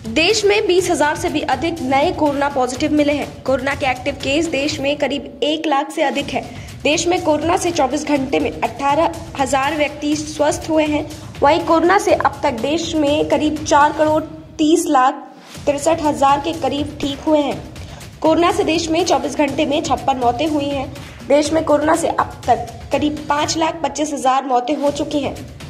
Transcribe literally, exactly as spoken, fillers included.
देश में बीस हजार से भी अधिक नए कोरोना पॉजिटिव मिले हैं। कोरोना के एक्टिव केस देश में करीब एक लाख से अधिक है। देश में कोरोना से चौबीस घंटे में अठारह हजार व्यक्ति स्वस्थ हुए हैं। वहीं कोरोना से अब तक देश में करीब चार करोड़ तीस लाख तिरसठ हजार के करीब ठीक हुए हैं। कोरोना से देश में चौबीस घंटे में छप्पन मौतें हुई हैं। देश में कोरोना से अब तक करीब पाँच लाख पच्चीस हजार मौतें हो चुकी हैं।